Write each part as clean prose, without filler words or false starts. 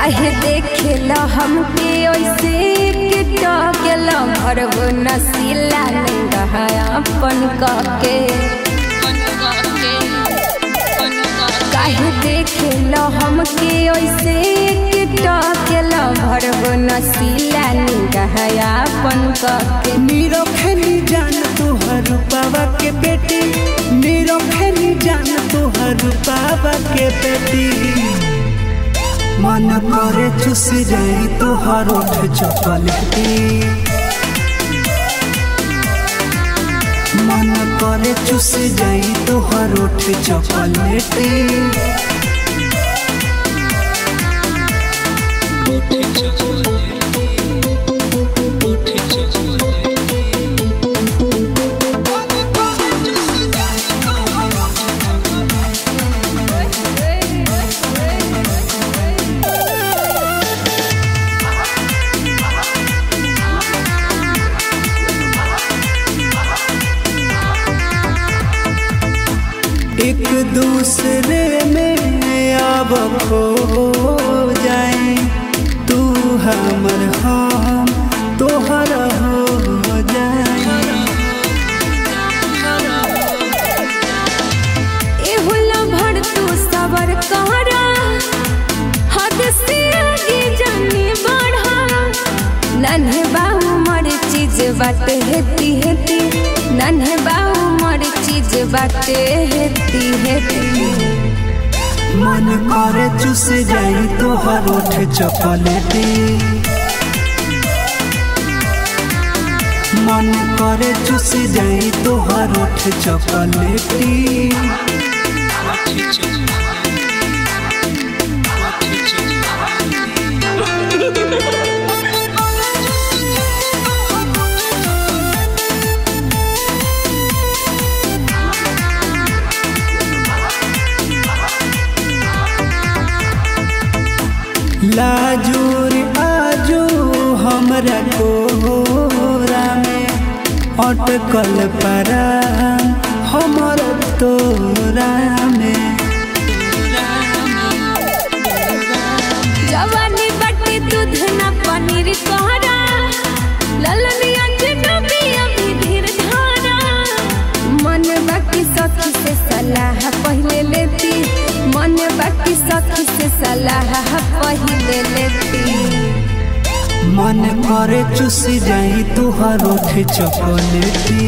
काहे देखेला हमके ओइसे किटा गेला भरब नसीला लंगा अपन के काहे देखेला हमके ओइसे किटा गेला भरब नसीला लंगा अपन के नीरो खेली जान तोहर बाबा के बेटी नीरो खेली जान तोहर बाबा के बेटी मन करे चुस जाई तोहर ओठ चॉकलेटी मन करे चुस जाई तोहर ओठ चॉकलेटी एक दूसरे में अब खो जाए तू हमर हम तोहर हो जाए एहुला भर तू सबर कहरा हद से आगे जाने बढ़ा नन्हे बाहु मर चीज बाटे हेती हेती नन्हे बाहु मर चीज बाटे हेती हेती मन करे चुस जाई तोहर ओठ चॉकलेटी मन करे चुस जाई तोहर ओठ चॉकलेटी लाजूर आजू हमरा कोरा में अटकल परा हमर तोरा में जवानी बटे दूध ना पनीर कहरा ललनी अंजनबी अभी धीर धारा मन बाकी सखी से सलाह पहले लेती मन बाकी सखी से सलाह पहले लेती मन करे चुस जाई तोहर ओठ चॉकलेटी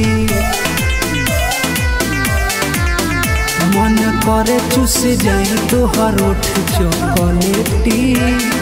मन करे चुस जाई तोहर ओठ चॉकलेटी।